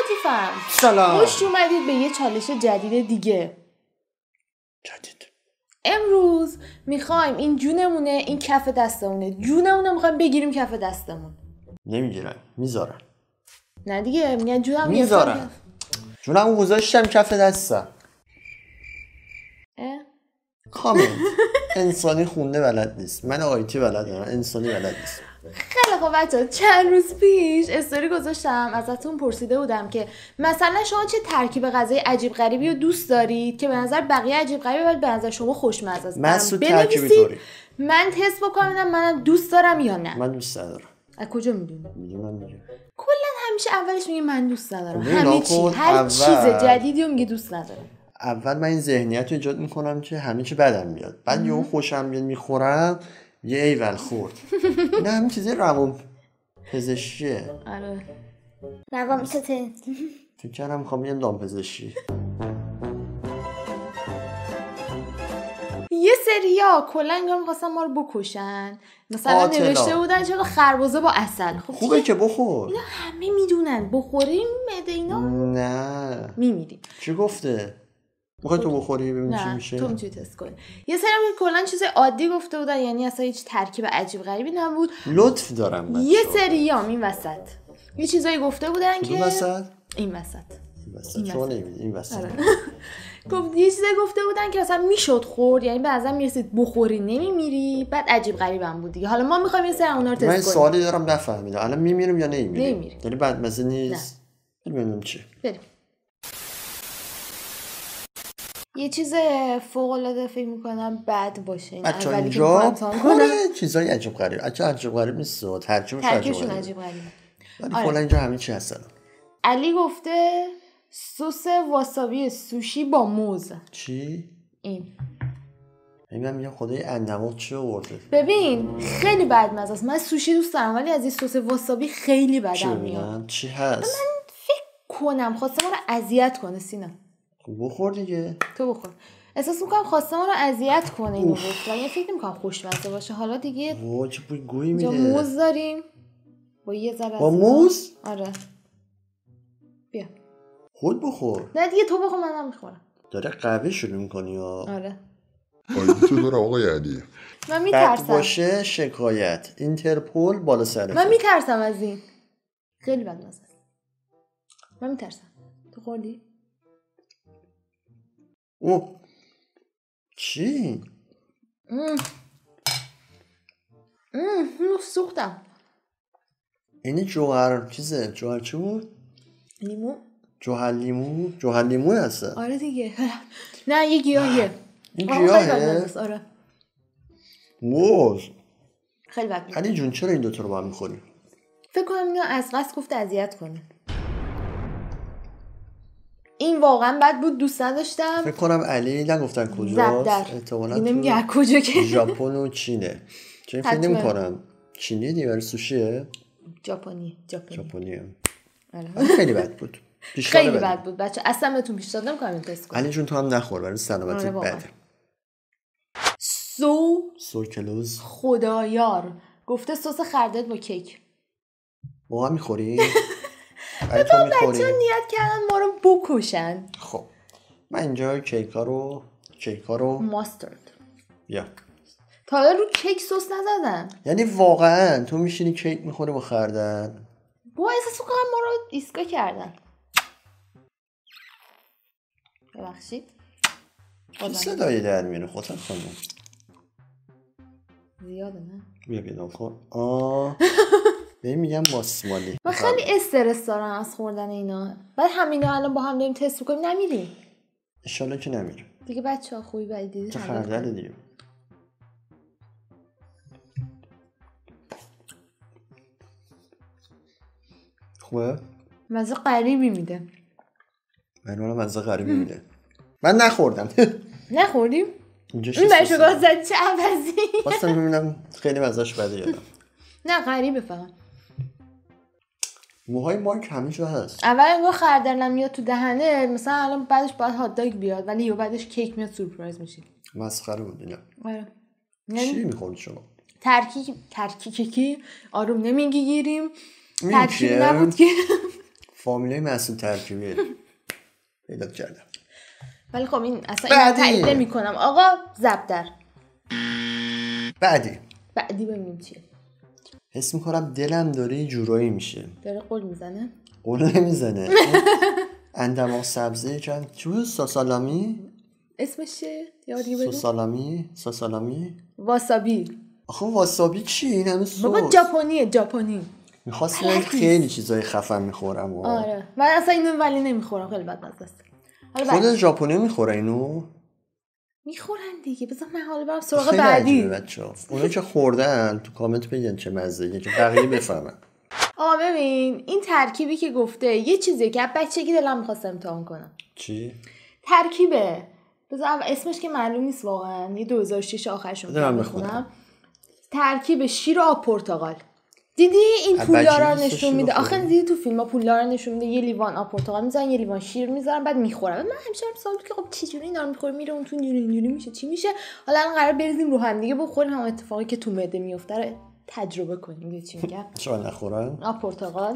لطیفم. سلام. خوش اومدید به یه چالش جدید دیگه. جدید. امروز میخوایم این جونمونه، این کف دستمونه. جونمونه میخوایم بگیریم کف دستمون. نمیگیرن، میذارن. نه دیگه میگن جونم میذارن. جونمو گذاشتم کف دستم. کامنت. انسانی خونده بلد نیست. من آیتی بلدم، انسانی بلد نیست. خیلی خوب بچه‌ها، چند روز پیش استوری گذاشتم، ازتون پرسیده بودم که مثلا شما چه ترکیب غذای عجیب غریبی رو دوست دارید که به نظر بقیه عجیب غریبه ولی به نظر شما خوشمزه است. مسعود ترکیبی طوری. من تست بکنم منم دوست دارم یا نه. من دوست ندارم. از کجا میدونی؟ میدونم. کلا همیشه اولش میگه من دوست ندارم. همه چی، هر چیز جدیدی رو میگه دوست ندارم. اول من این ذهنیت رو ایجاد میکنم که همه چی بدم میاد. بعد یهو خوشم میاد میخورم، یه ایول خورد. نه همین چیزی روان پزشکیه. آره. روان پزشکی. فکر کردم میخوام بیام دامپزشکی. یه سریا کلا انگار می‌خواستن ما رو بکشن. مثلا نوشته بودن چرا خربزه با عسل. خب خوبه که بخور. اینا همه میدونن بخوریم معده اینا نه میمیریم. چی گفته؟ میخوای تو بخوری ببین چی میشه؟ تو میتونی تست کنی. یه سری هم کلا چیز عادی گفته بودن، یعنی اصلا هیچ ترکیب عجیب غریبی نبود. لطف دارم یه سریا این وسط یه چیزایی گفته بودن که این وسط شما نمیدید این وسط. گفت یه چیزایی گفته بودن که اصلا میشد خورد، یعنی به نظر میرسید بخوری نمیمیری، بعد عجیب غریبم بود دیگه. حالا ما میخوایم این سری اونا رو تست کنیم. من سوالی دارم نفهمیدم الان میمیرم یا نمیمیرم؟ یعنی بعد مزه نیست؟ ببینیم چی. بریم. یه چیز فوق العاده فکر میکنم بد باشه. این اولی که میخوام چیزای عجیب غریب. عجیب غریب نیست، ترکیبش عجیب غریبه. ولی کلا اینجا همه چی هست. علی گفته سس واسابی سوشی با موز. چی؟ این من میگم خدای اندماغ چی آورده. ببین خیلی بدمزه است. من سوشی دوست دارم ولی از این سس واسابی خیلی بدم میاد. چی هست؟ من فکر کنم خواسته ما رو اذیت کنه. سینا بخور دیگه. تو بخور. احساس میکنم خواسته ما رو اذیت کنه اینو گفت. ولی فکر نمیکنم خوشمزه باشه. حالا دیگه چه بوی گویی میده. موز داریم با یه ذره با موز؟ آره بیا خود بخور. نه دیگه تو بخور منم میخورم. داره قهوه شروع میکنی ها. آره تو داره آقای علی. من میترسم. بد باشه شکایت. اینترپول بالا سرت. من میترسم از این. خیلی بدمزه است. من میترسم. تو خوردی؟ چی؟ سوختم. این جوهر چیزه. جوهر چی بود؟ لیمو. جوهر لیمو هسته. آره دیگه. نه یه گیاهیه. این گیاهه؟ آره. موز. خیلی بد. علی جون چرا این دوتا رو با هم میخوری؟ فکر کنم اینو از قصد گفته اذیت کنه. این واقعا بد بود، دوست نداشتم. فکر کنم علی نگفتن کجاست. احتمالاً نمیگه از کجا که. ژاپن و چینه. چون فکر نمی‌کنم چینی دیگه، سوشیه. ژاپنیه. آره. خیلی بد بود. خیلی بد بود بچه. اصلا بهتون پیشنهاد نمی‌کنم این تست کنید. علی جون تو هم نخور برای سلامتت بده. سوکلوز خدایار گفته سس خردل با کیک. واقعا می‌خوری؟ بابا بچه‌ها نیت کردن ما رو بکشن. خب من اینجا کیکا رو ماسترد. یا تا حالا رو کیک سس نزدن. یعنی واقعا تو میشینی کیک میخوری با خردل؟ با احساس کنم ما رو ایسکا کردن. ببخشید صدای در میره خودت خانم زیاده نه؟ بیا کن. بهم میگم ماسمالی. من خیلی استرس دارم از خوردن اینا. بعد همینا الان با هم داریم تست می‌کنیم نمیریم. ان شاءالله که نمیره. دیگه بچه‌ها خوبی بعد دیدید. خردل دیگه. خوبه؟ مزه غریبی میده. من مزه غریبی میده. من نخوردم. نخوردیم؟ این برای شکار زد چه عوضی؟ باستم ببینم خیلی مزهش بده یادم. نه غریبه فقط. موهای مارک همیشه هست. اول انگار خردل میاد تو دهنه، مثلا الان بعدش باید هات داگ بیاد ولی یا بعدش کیک میاد سورپرایز میشه. مسخره بود اینا. آره. چی میخورید شما؟ ترکیکی آروم نمیگیریم. ترکیب نبود که فامیلای محصول ترکیبی پیدا کردم. ولی خب این اصلا اینو تایید نمی‌کنم آقا. زبدر بعدی ببینیم چیه. حس میکنم دلم داره یه جورایی میشه. داره قول میزنه؟ قول نمیزنه. اندماغ سبزه چی بود؟ ساسالامی؟ اسمش چیه؟ یادی بگو. ساسالامی؟ واسابی. آخه واسابی چی؟ این همه سوس. بابا ژاپنی. میخواستم خیلی چیزای خفن میخورم. آره من اصلا اینو ولی نمیخورم، خیلی بدمزه است. خود ژاپنی میخوره اینو؟ میخورن دیگه. بذار من حالا برم سراغ بعدی. بچه‌ها اونایی که خوردن تو کامنت بگن چه مزه‌ایه که بقیه بفهمن. آقا ببین این ترکیبی که گفته یه چیزیه که بچگی دلم می‌خواست امتحان کنم. چی؟ ترکیبه. بذار اسمش که معلوم نیست واقعا. یه 2006 آخرش رو بخونم. ترکیب شیر و آب پرتقال. دیدی این پولدارا نشون میده. آخه دیدی تو فیلم‌ها پولدارا نشون میده یه لیوان آب پرتقال میذارن، یه لیوان شیر میذارن، بعد میخورن. من همیشه سوال که خب چه جوری اینا رو میخوره، میره اون تو اینجوری میشه چی میشه. حالا الان قرار بریزیم رو هم دیگه بخوریم، هم اتفاقی که تو معده میفته رو تجربه کنیم. دیدی چی میگم؟ چرا نخورن؟ آب پرتقال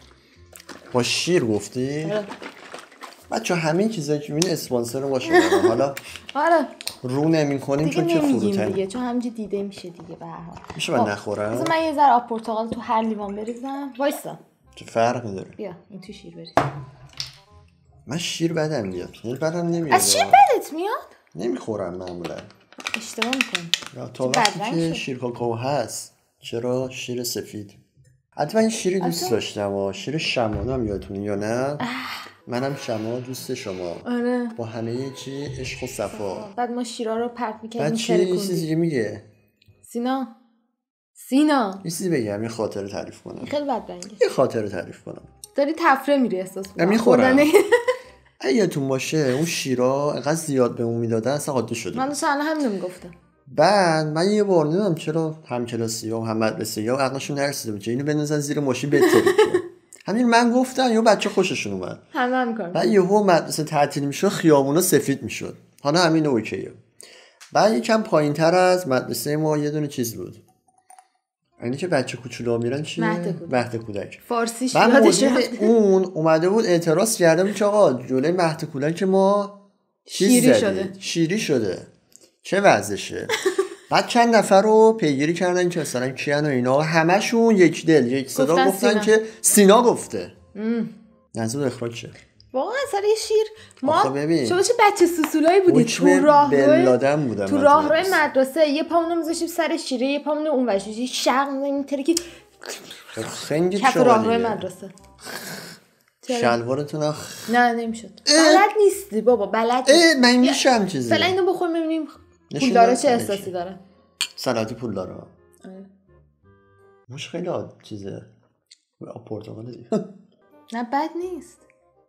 با شیر گفتی؟ بچه همین چیزایی که میبینی اسپانسر باشه. حالا آره رو نمی‌کنیم چون که فروتن دیگه، چون همینجوری دیده میشه دیگه. به هر حال میشه من نخورم. مثلا من یه ذره آب پرتقال تو هر لیوان بریزم. وایسا چه فرقی داره؟ بیا این تو شیر بریز. من شیر بدم میاد. بدم نمیاد. از شیر بدت میاد؟ نمیخورم معمولا. اشتباه میکنی. تا وقتی که شیر کاکائو هست. چرا شیر سفید؟ حتما این شیری دوست داشتم. شیر شمانو هم یادتونه یا نه؟ منم شما دوست شما. آره با همه چی عشق و صفا. بعد ما شیرا رو پرت می‌کردیم. بعد چی چیزی میگه؟ سینا یه چیزی بگم، یه خاطره تعریف کنم. خیلی بدرنگه. یه خاطره تعریف کنم. داری تفره میری احساس می‌کنم. میخورم. یادتون باشه اون شیرا انقدر زیاد به اون میدادن اصلا عادی شده. من اصلا همینو میگفتم. بعد من یه بار نمیدونم چرا همکلاسی‌ها و هم مدرسه‌ها عقلشون نرسیده بود که اینو بندازن زیر ماشین بتره. همین من گفتم یهو بچه خوششون اومد. همین کار. بعد یهو مدرسه تعطیل میشد، خیابونا سفید میشد. حالا همین اوکیه. بعد یکم پایینتر از مدرسه ما یه دونه چیز بود. اینی که بچه کوچولو میرن چیه؟ مهد کودک. فارسیش یادش رفت. اون اومده بود اعتراض کرده بود که آقا جلوی مهد کودک ما شیری شده. چه وضعشه؟ بعد چند نفر رو پیگیری کردن که مثلا کیان و اینا، همشون یک دل یک صدا گفتن که سینا گفته. نزد اخراج شه. واقعا سر یه شیر ما شما چه بچه سوسولایی بودی تو راهروی مدرسه یه پامونو میذاشیم سر شیره، یه پامونو اون وشی شق اینطوری که خنگ کف راهروی مدرسه. شلوارتون نه نمیشد. بلد نیستی بابا، بلد نیستی. من میشم چیزی. فعلا اینو بخور ببینیم پول داره چه احساسی داره. سلامتی پول داره. مش خیلی چیزه. پرتقاله دیگه. نه بد نیست.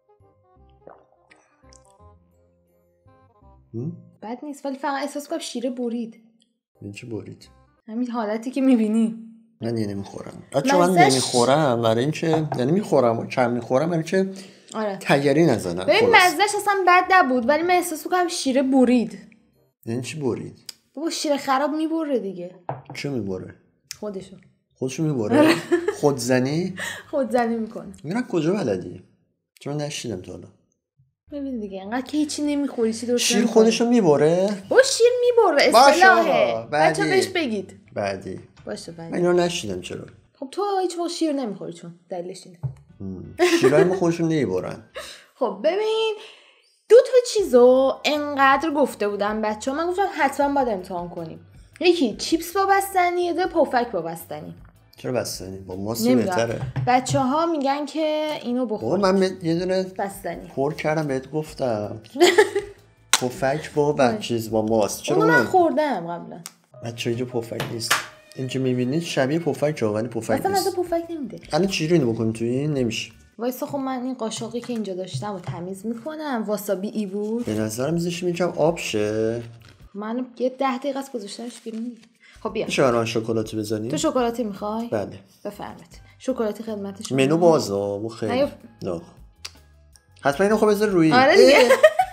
بد نیست ولی فقط احساس کنم شیره برید. این چه برید؟ همین حالتی که میبینی. من نمیخورم. من نمیخورم برای اینکه یعنی میخورم و کم میخورم برای اینکه تگری نزنم. ببین مزهش اصلا بد نبود ولی من احساس میکنم شیره برید. یعنی چی برید؟ بابا شیره خراب میبره دیگه. چه میبره؟ خودشو میبره؟ خودزنی میکنه. میرم کجا بلدی؟ چون نشیدم تا حالا. ببین دیگه انقدر که هیچی نمیخوری چی درست شیر خودشو میبره؟ با شیر میبره اصطلاحه. بچا بهش بگید. بعدی. باشه بعدی. من اینو نشیدم چرا؟ خب تو هیچ وقت شیر نمیخوری چون دلیلش اینه. شیرای ما خودشون نمیبرن. خب ببین دو تا چیزو انقدر گفته بودم بچه‌ها، من گفتم حتما باید امتحان کنیم. یکی چیپس با بستنی، یه پفک با بستنی. چرا بستنی؟ با ماست بهتره. بچه‌ها میگن که اینو بخور. من یه دونه بستنی پر کردم بهت گفتم. پفک با چیز با ماست. چرا من خوردم قبلا. بچه‌ها اینجا پفک نیست. این که می‌بینید شبیه پفک ولی پفک نیست. اصلا از پفک نمیده. الان چجوری اینو بکنیم تو این نمیشه. وایسا خب من این قاشقی که اینجا داشتم رو تمیز میکنم. واسابی ای بود. به نظرم میذاشیم یکم آب شه. من یه 10 دقیقه است گذاشتمش بیرون. خب بیا. میشه برام شکلاتی بزنی؟ تو شکلاتی میخوای؟ بله. بفرمایید. شکلاتی خدمتش. منو بازه و خیلی. نه. حتما اینو خب بذار روی. آره دیگه.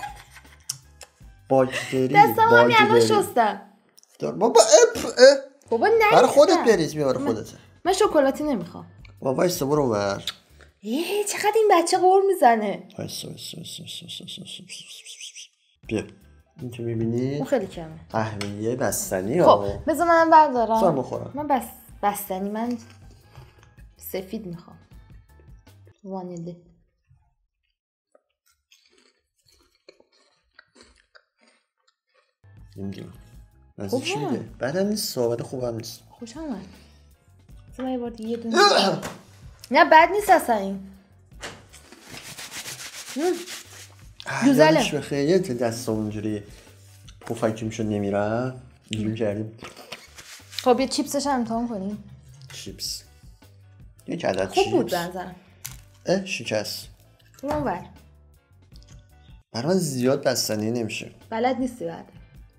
باکتری. دستم الان شستم. بابا بابا نه. برای خودت بریز برای خودت. من شکلاتی نمیخوام. بابا وایسا برو ور. چقدر این بچه قور میزنه. بیا این که میبینی اون خیلی کمه. قهوه‌ای بستنی. خب بذار منم بردارم. سر بخورم. من بستنی من سفید میخوام. وانیله. نمیدونم از چی میده؟ بعدم نیست صحبت خوبم نیست. خوشم اومد. بذار یه بار دیگه یه دونه نه بد نیست اصلا این. یادش بخیر یه دست اونجوری پفکی میشد نمیرم اینجوری کردیم. خب یه چیپسش هم امتحان کنیم. چیپس یک عدد چیپس خوب بود بنظرم. شکست برو اونور. برای من زیاد بستنی نمیشه. بلد نیستی بعد.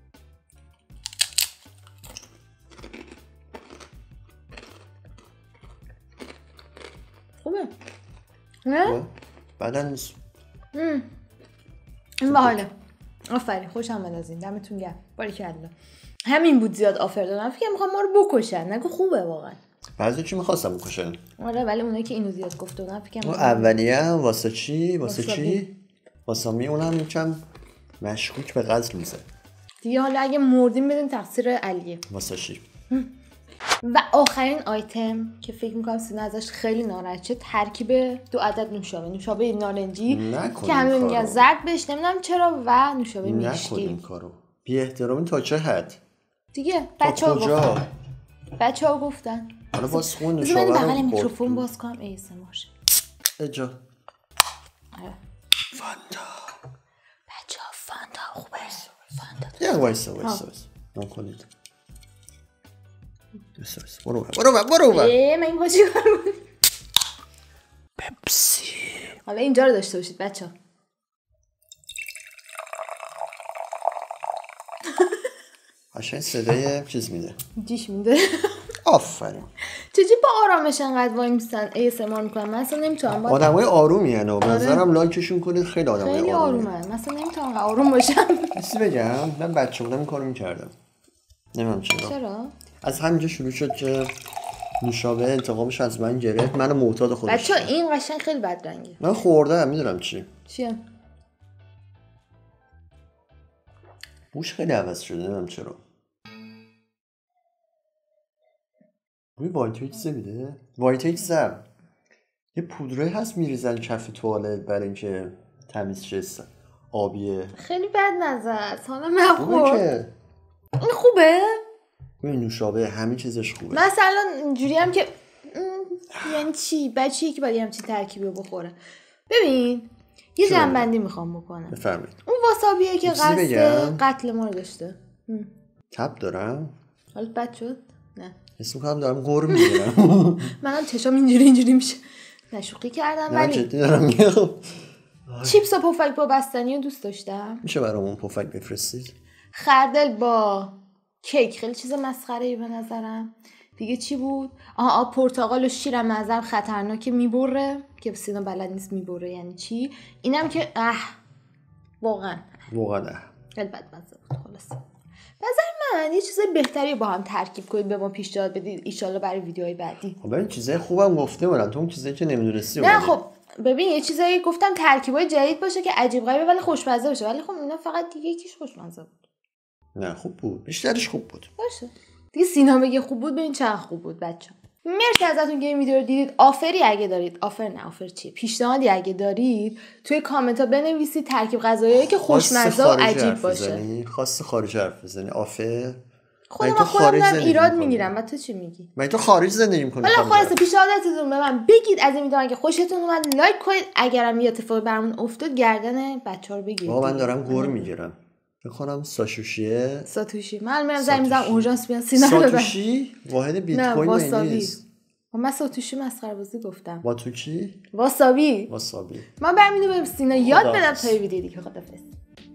خوبه نه؟ بعدا نیست. این باحاله. آفرین خوشم اومد از این. دمتون گرم. باریکلا. همین بود زیاد آفر دادم. فکر می‌خوام ما رو بکشن. نگو خوبه واقعا. بعضی چی می‌خواستم بکشن. آره ولی اونایی که اینو زیاد گفته بودن فکر کنم اون اولیه واسه چی؟ واسه می اونم یکم مشکوک به قتل میزه. دیگه حالا اگه مردیم بدین تقصیر علیه. واسه چی؟ و آخرین آیتم که فکر میکنم سینا ازش خیلی ناراحت شد ترکیب 2 عدد نوشابه نارنجی که همه میگن زرد بهش نمیدونم چرا و نوشابه مشکی. نکن این کارو. بی احترامی تا چه حد؟ دیگه بچه‌ها گفتن. حالا باز خون نوشابه رو بغل میکروفون باز کنم ایسه ماشه. اجا. فانتا. بچه‌ها فانتا خوبه. فانتا. یا وایسا. نکنید. برو. من این باچی کنم. پپسی. حالا اینجا رو داشته باشید بچه‌ها. قشنگ صدای چیز میده. دیش میده. آفرین. چجوری با آرامش انقدر وای میستن ASMR میکنن؟ من اصلا نمیتونم. آدمای آرومی هستن. به نظرم لایکشون کنید خیلی آدمای آرومه. مثلا نمیتونم آروم باشم. چیزی بگم من بچه بودم این کارو میکردم. نمیدونم چرا؟ از همینجا شروع شد که نوشابه انتقامش از من گرفت. منو معتاد خودش. بچه‌ها این قشنگ خیلی بد رنگه. من خوردم میدونم چیه. بوش خیلی عوض شده نمیدونم چرا. روی وایت چیزی میده؟ وایت زب یه پودره هست میریزن کف توالت برای اینکه تمیز شه آبیه. خیلی بد نظر. حالا مخور. این خوبه؟ این نوشابه همه چیزش خوبه. مثلا اینجوری هم که یعنی چی؟ بچه‌ای که باید همچین ترکیبی رو بخوره. ببین یه جنبندی میخوام بکنم. بفرمایید. اون واسابیه که قتل ما رو داشته. تب دارم؟ حالت بد شد؟ نه. حس می‌کنم دارم قور میگیرم. منم چشام اینجوری میشه. نشوخی کردم ولی جدی دارم میگم. چیپس و پفک با بستنی رو دوست داشتم. میشه برامون پفک بفرستید؟ خردل با کیک خیلی چیز مسخره‌ای به نظرم. دیگه چی بود؟ آب پرتقال و شیرم ازم خطرناکه میبره که سینا بلد نیست میبره یعنی چی. اینم که واقعا خیلی بدمزه بود. خلاص نظر من یه چیز بهتری با هم ترکیب کنید به ما پیشنهاد بدید ان شاءالله برای ویدیوهای بعدی. خب ببین چیزای خوبم گفته بودن تو اون چیزایی که نمیدونستی. نه خب ببین یه چیزایی گفتم ترکیبای جدید باشه که عجیب غریبه ولی خوشمزه باشه. ولی خب اینا فقط دیگه یکیش خوشمزه بود. نه خوب بود. بیشترش خوب بود. باشه. دیگه سینا بگه خوب بود ببین چقدر خوب بود بچه‌ها. مرسی ازتون که این ویدیو رو دیدید. آفری اگه دارید آفر چیه؟ پیشنهادی اگه دارید توی کامنت ها بنویسید ترکیب غذایی که خوشمزه و عجیب باشه. خاص خارج حرف بزنی آفر. خودم دارم ایراد میگیرم و تو چی میگی؟ من تو خارج زندگی می‌کنی. حالا خلاص پیشنهاداتتون به من بگید. از این ویدیو اگه خوشتون اومد لایک کنید. اگرم یه اتفاقی برامون افتاد گردن بچه‌ها رو بگیرید. من دارم گور میگیرم. بخونم ساتوشی. من میرم زنگ میزنم اورژانس بیان سینا رو ببر. ساتوشی واحد بیت کوین نیست. من ساتوشی مسخره بازی گفتم. با تو چی؟ واسابی. من برمی‌دارم به سینا یاد بدم تا ویدیو دیگه. خدافظ.